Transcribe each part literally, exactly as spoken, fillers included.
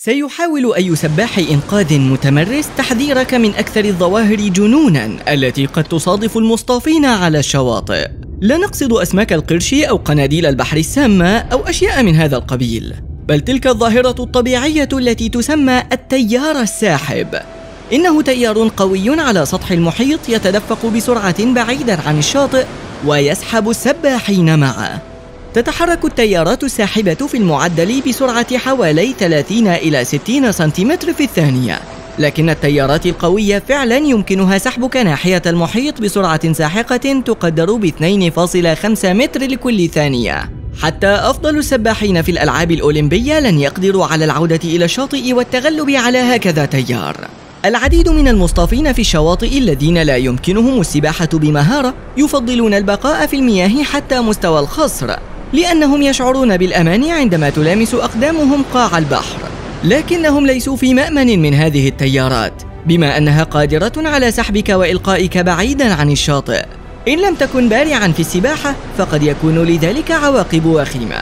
سيحاول أي سباح إنقاذ متمرس تحذيرك من أكثر الظواهر جنوناً التي قد تصادف المصطافين على الشواطئ. لا نقصد أسماك القرش أو قناديل البحر السامة أو أشياء من هذا القبيل، بل تلك الظاهرة الطبيعية التي تسمى التيار الساحب. إنه تيار قوي على سطح المحيط يتدفق بسرعة بعيداً عن الشاطئ ويسحب السباحين معه. تتحرك التيارات الساحبة في المعدل بسرعة حوالي ثلاثين إلى ستين سنتيمتر في الثانية، لكن التيارات القوية فعلا يمكنها سحبك ناحية المحيط بسرعة ساحقة تقدر ب اثنين فاصلة خمسة متر لكل ثانية. حتى أفضل السباحين في الألعاب الأولمبية لن يقدروا على العودة إلى الشاطئ والتغلب على هكذا تيار. العديد من المصطافين في الشواطئ الذين لا يمكنهم السباحة بمهارة يفضلون البقاء في المياه حتى مستوى الخصر، لأنهم يشعرون بالأمان عندما تلامس أقدامهم قاع البحر، لكنهم ليسوا في مأمن من هذه التيارات بما أنها قادرة على سحبك وإلقائك بعيداً عن الشاطئ. إن لم تكن بارعاً في السباحة فقد يكون لذلك عواقب وخيمة.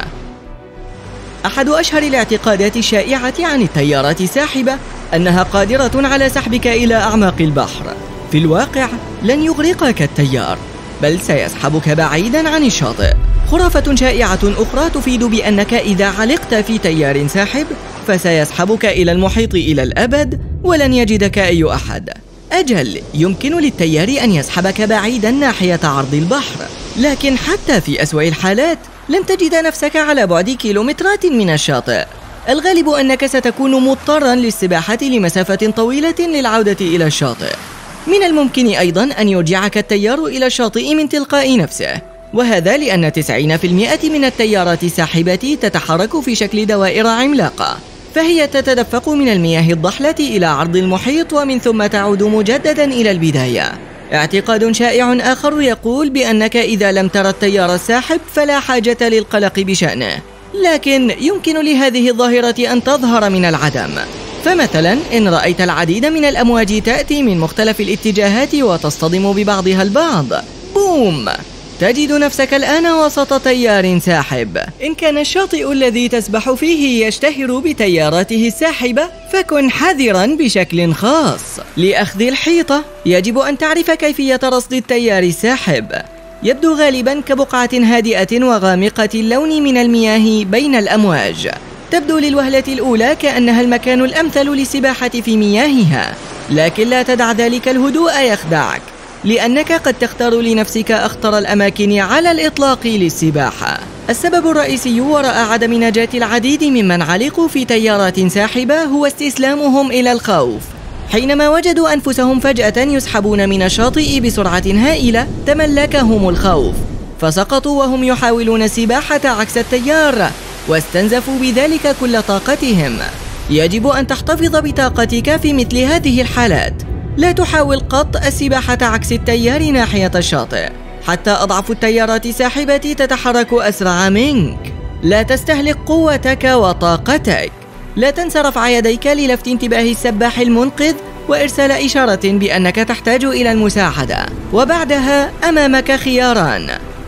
أحد أشهر الاعتقادات الشائعة عن التيارات الساحبة أنها قادرة على سحبك إلى أعماق البحر. في الواقع لن يغرقك التيار، بل سيسحبك بعيداً عن الشاطئ. خرافة شائعة أخرى تفيد بأنك إذا علقت في تيار ساحب فسيسحبك إلى المحيط إلى الأبد ولن يجدك أي أحد. أجل، يمكن للتيار أن يسحبك بعيداً ناحية عرض البحر، لكن حتى في أسوأ الحالات لن تجد نفسك على بعد كيلومترات من الشاطئ. الغالب أنك ستكون مضطراً للسباحة لمسافة طويلة للعودة إلى الشاطئ. من الممكن أيضاً أن يرجعك التيار إلى الشاطئ من تلقاء نفسه، وهذا لأن تسعين بالمئة من التيارات الساحبة تتحرك في شكل دوائر عملاقة، فهي تتدفق من المياه الضحلة إلى عرض المحيط ومن ثم تعود مجدداً إلى البداية. اعتقاد شائع آخر يقول بأنك إذا لم ترى التيار الساحب فلا حاجة للقلق بشأنه، لكن يمكن لهذه الظاهرة أن تظهر من العدم. فمثلاً إن رأيت العديد من الأمواج تأتي من مختلف الاتجاهات وتصطدم ببعضها البعض، بوم! تجد نفسك الآن وسط تيار ساحب. إن كان الشاطئ الذي تسبح فيه يشتهر بتياراته الساحبة فكن حذراً بشكل خاص. لأخذ الحيطة يجب أن تعرف كيفية رصد التيار الساحب. يبدو غالباً كبقعة هادئة وغامقة اللون من المياه بين الأمواج. تبدو للوهلة الأولى كأنها المكان الأمثل للسباحة في مياهها، لكن لا تدع ذلك الهدوء يخدعك، لأنك قد تختار لنفسك أخطر الأماكن على الإطلاق للسباحة. السبب الرئيسي وراء عدم نجاة العديد ممن علقوا في تيارات ساحبة هو استسلامهم إلى الخوف. حينما وجدوا أنفسهم فجأة يسحبون من الشاطئ بسرعة هائلة تملكهم الخوف، فسقطوا وهم يحاولون السباحة عكس التيار واستنزفوا بذلك كل طاقتهم. يجب أن تحتفظ بطاقتك في مثل هذه الحالات. لا تحاول قط السباحة عكس التيار ناحية الشاطئ، حتى أضعف التيارات الساحبة تتحرك أسرع منك. لا تستهلك قوتك وطاقتك. لا تنسى رفع يديك للفت انتباه السباح المنقذ وإرسال إشارة بأنك تحتاج إلى المساعدة. وبعدها أمامك خياران: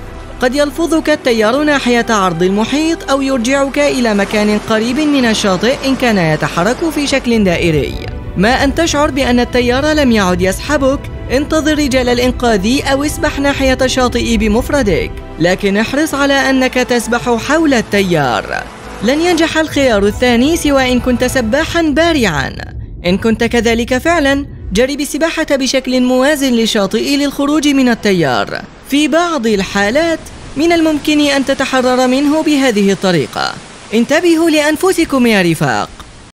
قد يلفظك التيار ناحية عرض المحيط أو يرجعك إلى مكان قريب من الشاطئ إن كان يتحرك في شكل دائري. ما أن تشعر بأن التيار لم يعد يسحبك، انتظر رجال الإنقاذ أو اسبح ناحية الشاطئ بمفردك، لكن احرص على أنك تسبح حول التيار. لن ينجح الخيار الثاني سوى إن كنت سباحاً بارعاً. إن كنت كذلك فعلاً، جرب السباحة بشكل موازٍ للشاطئ للخروج من التيار. في بعض الحالات من الممكن أن تتحرر منه بهذه الطريقة. انتبهوا لأنفسكم يا رفاق.